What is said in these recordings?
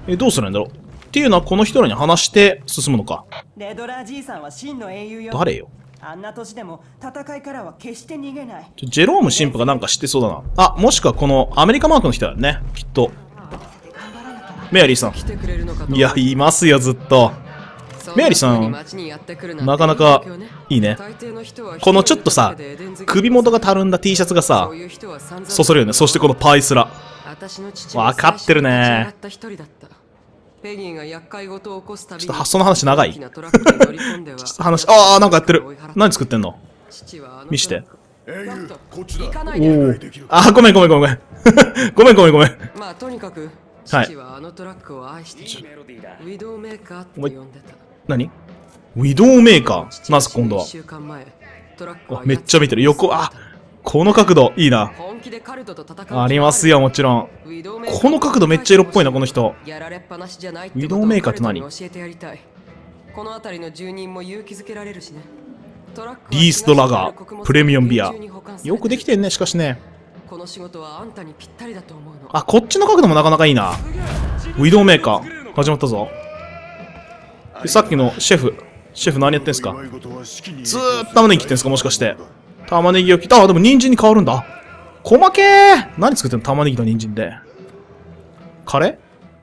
どうするんだろうっていうのはこの人らに話して進むのか。 レドラー爺さんは真の英雄よ。 誰よ。 あんな年でも戦いからは決して逃げない。 ジェローム神父がなんか知ってそうだな。あ、もしくはこのアメリカマークの人だよね、きっと。メアリーさん。いや、いますよ、ずっと。メアリーさん、なかなかいいね。このちょっとさ、首元がたるんだ T シャツがさ、そそるよね。そしてこのパイスラ。わかってるね。ちょっと発想の話長い。ちょっと話、ああ、なんかやってる。何作ってんの見して。おお。あ、ごめんごめんごめん。ごめんごめんごめん。 まあとにかくはい父はあのトラックを愛している。ウィドウメーカーって呼んでた。 何ウィドウメーカー。まず今度は。めっちゃ見てる。横、あ、この角度、いいな。ありますよ、もちろん。この角度めっちゃ色っぽいな、この人。ウィドウメーカーって何？ この辺りの住人も勇気づけられるしね。 リーストラガー、プレミアムビア。よくできてんね、しかしね。 この仕事はあんたにぴったりだと思うの。 あ、こっちの角度もなかなかいいな。ウィドウメーカー、始まったぞ。でさっきのシェフ何やってんすか？ずーっと玉ねぎ切ってんすか、もしかして。玉ねぎを切った。あ、でも人参に変わるんだ。細けー。何作ってんの？玉ねぎと人参で。カレー？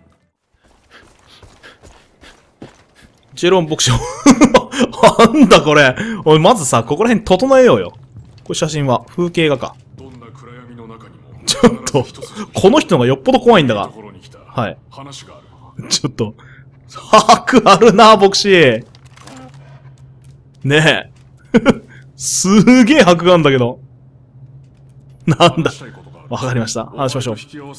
ジェロン牧師。なんだこれ。おい、まずさ、ここら辺整えようよ。これ写真は風景画か。ちょっと、この人のがよっぽど怖いんだが。はい。ちょっと、白あるな、牧師。ねえ。すげえ白があるんだけど。なんだ。わかりました。話しましょう。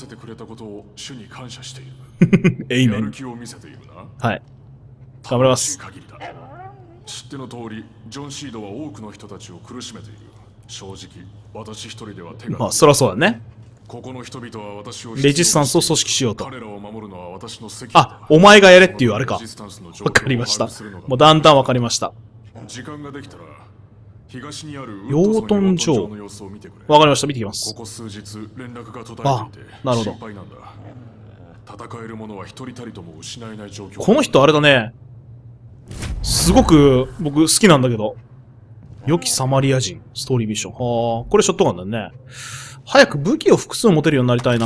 エイメン。はい。頑張ります。 知っての通り、ジョン・シードは多くの人たちを苦しめている。正直、私一人では手が。 まあ、そりゃそうだね。 ここの人々は私をレジスタンスを組織しようと。 彼らを守るのは私の責務。あ、お前がやれっていうあれか。わかりました。もうだんだんわかりました。 時間ができたら東にある養豚場。わかりました。見てきます。 ここ数日連絡が途絶えていてなるほど。 心配なんだ。戦える者は一人たりとも失えない状況。 この人あれだね。すごく僕好きなんだけど。良きサマリア人。ストーリービッション。はあ、これショットガンだね。早く武器を複数持てるようになりたいな。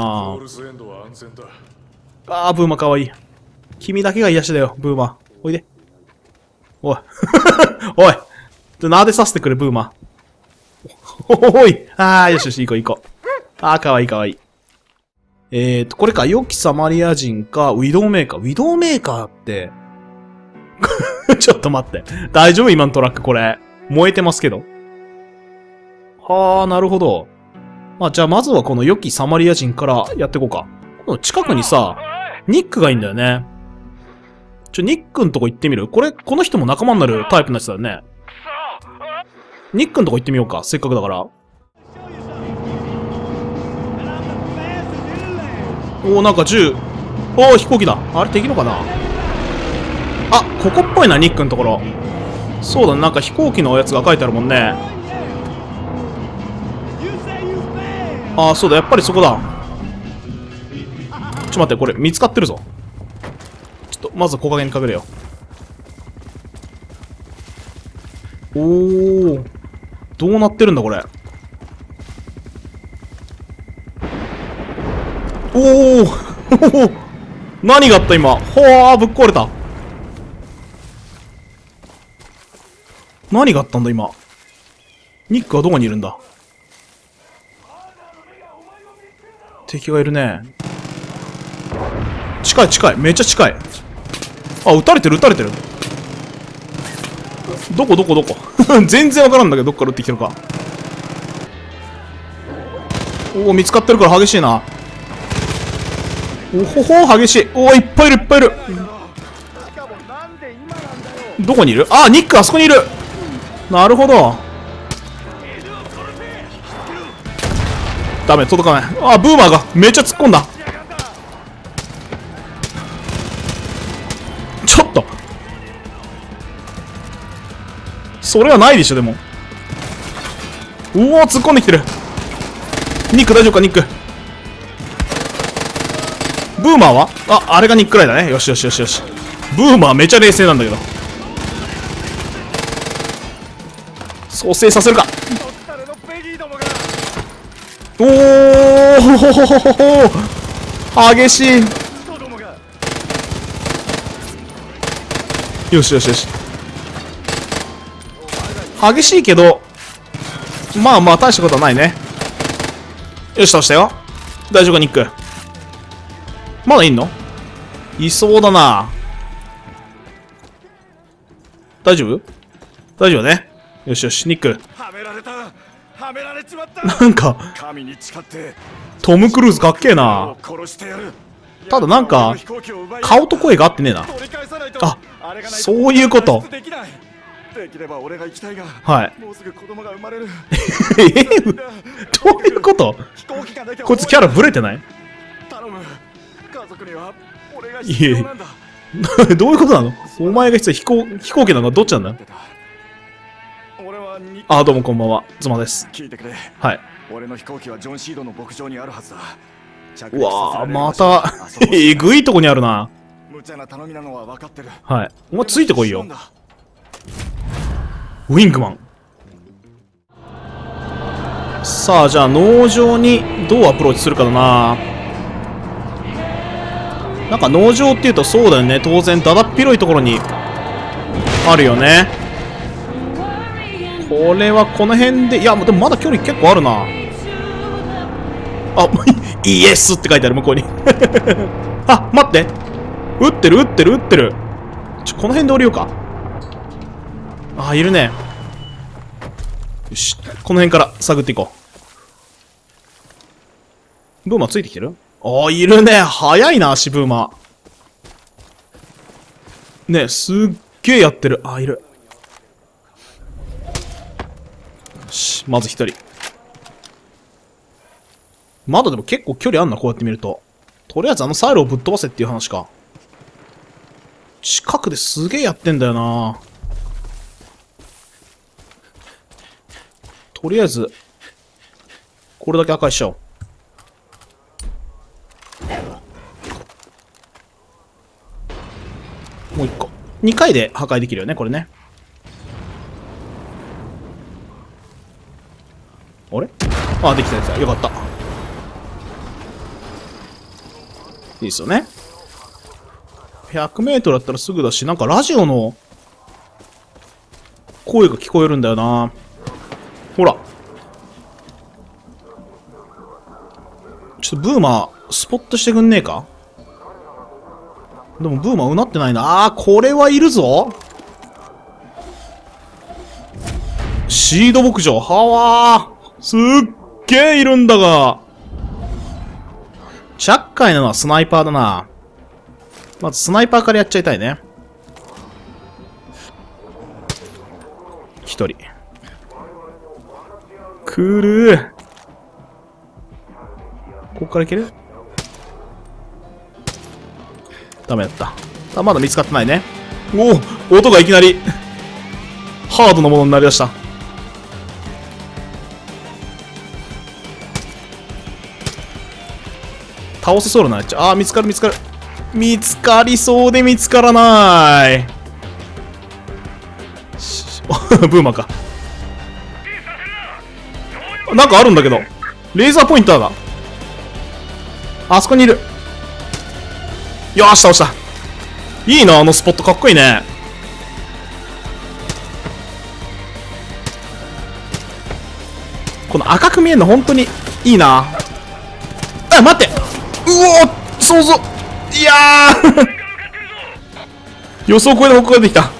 ああ、ブーマかわいい。君だけが癒しだよ、ブーマ。おいで。おい。おい。撫でさせてくれ、ブーマ。おい。ああ、よしよし、行こう行こう。ああ、かわいいかわいい。これか、良きサマリア人か、ウィドウメーカー。ウィドウメーカーって、ちょっと待って。大丈夫今のトラックこれ。燃えてますけど。はあ、なるほど。まあ、じゃあまずはこの良きサマリア人からやっていこうか。この近くにさ、ニックがいいんだよね。ニックんとこ行ってみる？この人も仲間になるタイプのやつだよね。ニックんとこ行ってみようか。せっかくだから。おお、なんか銃。おお、飛行機だ。あれ敵のかな？あ、ここっぽいな、ニックんところ。そうだね、なんか飛行機のやつが書いてあるもんね。ああ、そうだ、やっぱりそこだ。ちょっと待って、これ見つかってるぞ。ちょっと、まず木陰に隠れよう。おー。どうなってるんだ、これ。おー何があった今。ほわー、ぶっ壊れた。何があったんだ今。ニックはどこにいるんだ。敵がいるね。近い近い。めっちゃ近い。あ、撃たれてる撃たれてる。どこどこどこ全然わからんだけど、どっから撃ってきてるか。おお、見つかってるから激しいな。おほほ、激しい。おお、いっぱいいるいっぱいいる。どこにいる？あ、ニックあそこにいる。なるほど。ダメ、届かない。あ、ブーマーがめっちゃ突っ込んだ。ちょっとそれはないでしょ。でもうおー、突っ込んできてる。ニック大丈夫か？ニックブーマーはあれがニックライだね。よしよしよしよし。ブーマーめちゃ冷静なんだけど。蘇生させるか。おお激しい。よしよしよし。激しいけど、まあまあ大したことはないね。よし、倒したよ。大丈夫か、ニック。まだいんの？いそうだな。大丈夫？大丈夫ね。よしよし、ニック。なんか、トム・クルーズかっけえな。ただなんか、顔と声が合ってねえな。あ、そういうこと。はい。どういうこと？こいつキャラブレてない？いえ、どういうことなの？お前が必要飛行機なの？どっちなんだ？あ、どうもこんばんは、妻です。はい。 俺の飛行機はジョン・シードの牧場にあるはずだ。 うわぁ、またえぐいとこにあるな。 無茶な頼みなのは分かってる。 はい。お前ついてこいよ。ウィングマン。さあ、じゃあ農場にどうアプローチするかだな。なんか農場っていうとそうだよね。当然だだっ広いところにあるよね。これはこの辺で、いやでもまだ距離結構あるな。あ、イエスって書いてある向こうにあ、待って、撃ってる撃ってる撃ってる。この辺で降りようか。あ、いるね。よし、この辺から探っていこう。ブーマーついてきてる？あ、いるね。早いな、足ブーマー。ね、すっげえやってる。あ、いる。よし、まず一人。まだでも結構距離あんな、こうやって見ると。とりあえずあのサイロをぶっ飛ばせっていう話か。近くですげえやってんだよな。とりあえず、これだけ破壊しちゃおう。もう一個。2回で破壊できるよね、これね。あれ？あ、できたできた。よかった。いいですよね。100メートルだったらすぐだし、なんかラジオの声が聞こえるんだよな。ほら。ちょっとブーマー、スポットしてくんねえか？でもブーマーうなってないな。これはいるぞ。シード牧場。はわー。すっげえいるんだが。厄介なのはスナイパーだな。まずスナイパーからやっちゃいたいね。一人。くるー。ここからいける？ダメだった。あ、まだ見つかってないね。おお、音がいきなりハードなものになりだした。倒せそうなっちゃう。あー、見つかる見つかる。見つかりそうで見つからない。ブーマーか。なんかあるんだけど。レーザーポインターが。あそこにいる。よーし、倒した。いいな、あのスポットかっこいいね。この赤く見えるの本当にいいな。あ、待って。うおー、想像。いやー予想超えてここが出てきた。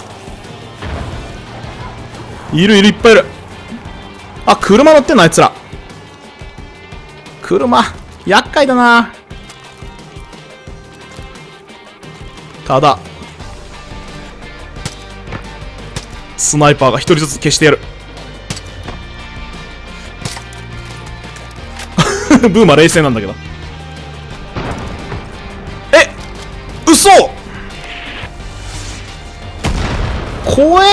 いるいる、いっぱいいる。あ、車乗ってんのあいつら。車厄介だな。ただスナイパーが一人ずつ消してやるブーマー冷静なんだけど。え、嘘。怖え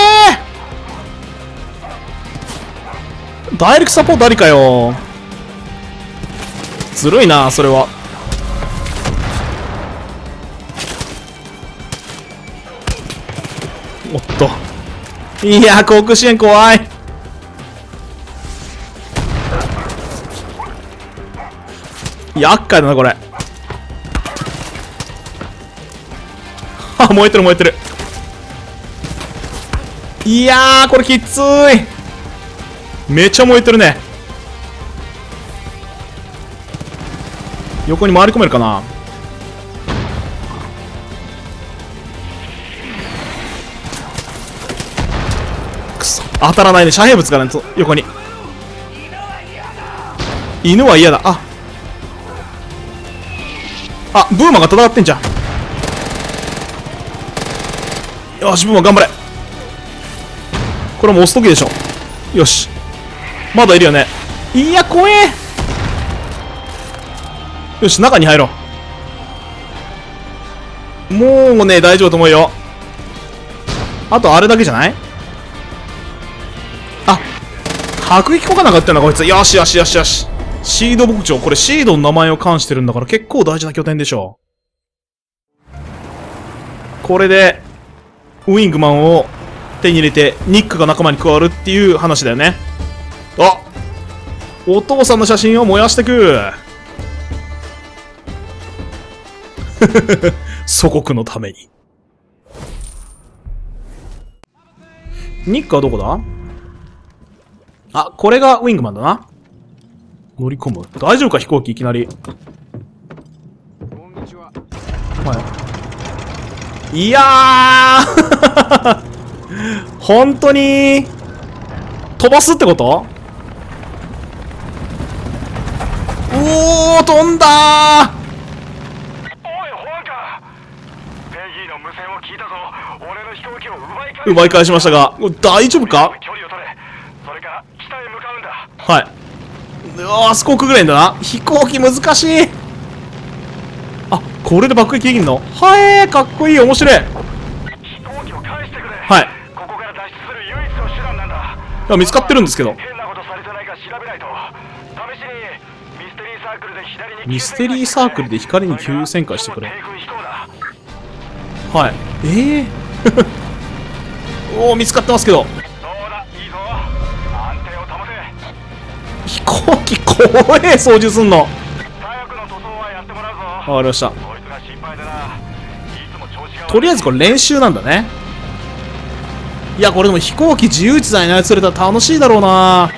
ー。ダイレクトサポートありかよ。ずるいなそれは。 と。いやー、航空支援怖い。厄介だな、これ。あ、燃えてる燃えてる。いやー、これきつい。めちゃ燃えてるね。横に回り込めるかな。くそ、当たらないね。遮蔽物がね、横に。犬は嫌だ。あ、ブーマが戦ってんじゃん。よし、ブーマ頑張れ。これも押すときでしょ。よし。まだいるよね。いや、怖え。よし、中に入ろう。もうね、大丈夫と思うよ。あとあれだけじゃない？あ、迫撃効かなかったよな、こいつ。よしよしよしよし。シード牧場。これシードの名前を冠してるんだから結構大事な拠点でしょ。これで、ウィングマンを手に入れて、ニックが仲間に加わるっていう話だよね。あ、お父さんの写真を燃やしてく。祖国のために。ニックはどこだ？あ、これがウィングマンだな。乗り込む。大丈夫か、飛行機いきなり。はい。いやー本当に飛ばすってこと？おー、飛んだー。奪い返しましたが、大丈夫か？はい。あそこくぐれんだな。飛行機難しい。あ、これで爆撃できんの？はかっこいい、面白い。はい。いや、見つかってるんですけど。ミステリーサークルで光に急旋回してくれ。はい。おお、見つかってますけど。飛行機怖え、操縦すんの。わかりました。とりあえずこれ練習なんだね。いや、これでも飛行機自由自在に操れたら楽しいだろうな。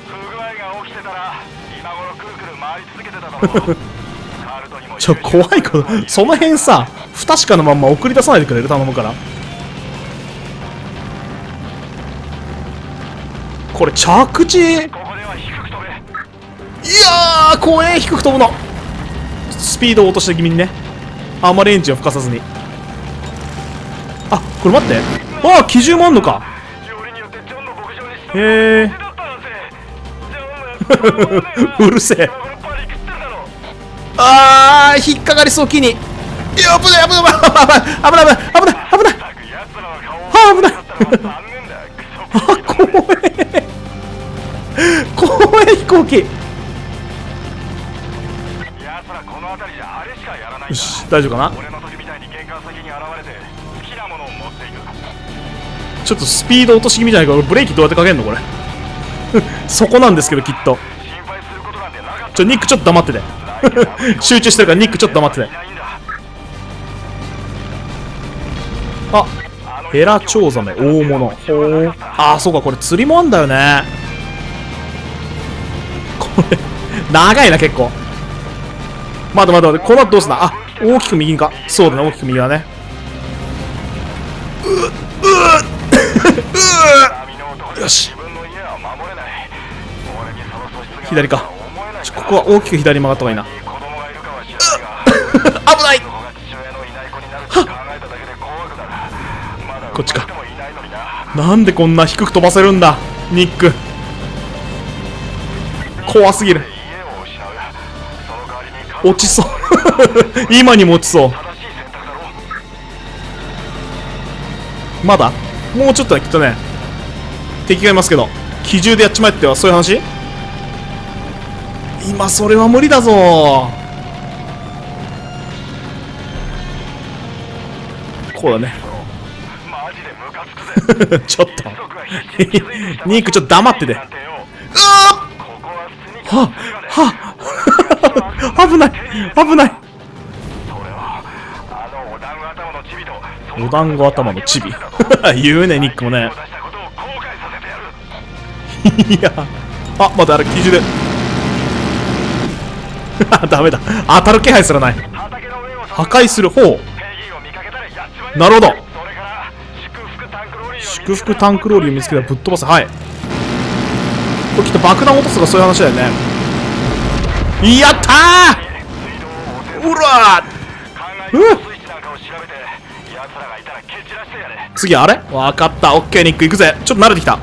怖いこと、その辺さ、不確かなまんま送り出さないでくれる？頼むから。これ着地、いやー、怖え、低く飛ぶの。スピードを落として気味にね。あんまりエンジンを吹かさずに。あ、これ待って。ああ、機銃もあんのか。へえうるせえ。あー、引っかかりそう、木に。いや、危ない危ない危ない危ない危ない危ない危ない。危ないあ、怖え怖え、飛行機。よし、大丈夫かな。ちょっとスピード落とし気味じゃないか。ブレーキどうやってかけんのこれそこなんですけど、きっと。ニックちょっと黙ってて集中してるから、ニックちょっと黙ってて。あ、ヘラチョウザメ大物。ああ、そうか、これ釣りもあんだよね。これ長いな、結構。待って待って待って、この後どうすんだ。あ、大きく右か。そうだね、大きく右だね。よし、左か。ここは大きく左に曲がった方がいいな。危ない。こっちか。なんでこんな低く飛ばせるんだ、ニック。怖すぎる。落ちそう今にも落ちそう。まだもうちょっとだ、きっとね。敵がいますけど、機銃でやっちまえってはそういう話？今それは無理だぞ。こうだね。 ちょっとニークちょっと黙ってて。うわーは危ない危ない。お団子頭のチビ言うね、ニックもね。いや、あ、待って、あれ基準でダメだ、当たる気配すらない。破壊する方、なるほど。祝福タンクローリーを見つけたらぶっ飛ばす。はい、これきっと爆弾落とすとかそういう話だよね。やったー、うらー、次あれわかった。オッケー、ニック行くぜ。ちょっと慣れてきた。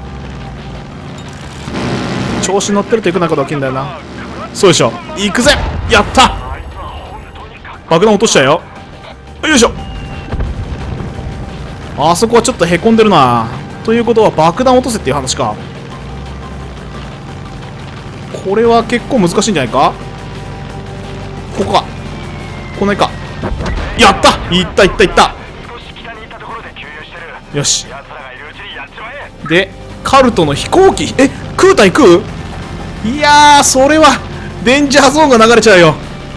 調子乗ってるといくなこと起きんだよな。そうでしょ、行くぜ。やった、爆弾落としちゃうよ。よいしょ。あそこはちょっとへこんでるな。ということは爆弾落とせっていう話か。これは結構難しいんじゃないか。ここか、この辺か。やった、いったいったいった。よし。でカルトの飛行機、空対空。いやー、それはデンジャーゾーンが流れちゃうよ。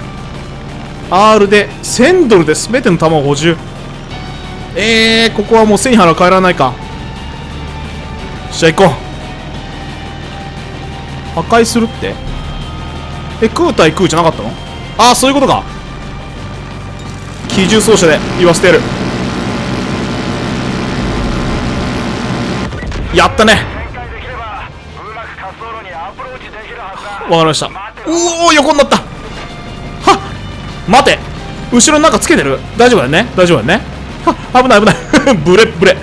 R で1000ドルで全ての弾を補充。ここはもう背に腹帰らないか。じゃあ行こう。破壊するって、空対空じゃなかったの。ああ、そういうことか。機銃走者で言わせてやる。やったね。わかりました。おお、横になった。はっ、待て、後ろになんかつけてる。大丈夫だよね、大丈夫だよね。はっ、危ない危ないブレブレ。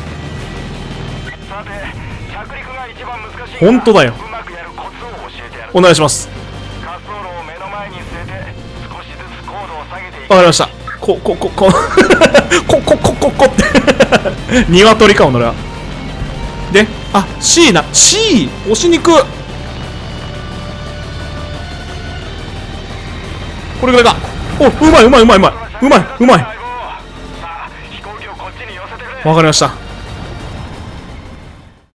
本当だよ。お願いします。わかりました。こって鶏か、おのれは。で、あ、C な、C 押しに行く。これぐらいか。お、うまいうまいうまいうまいうまいうまい。わかりました。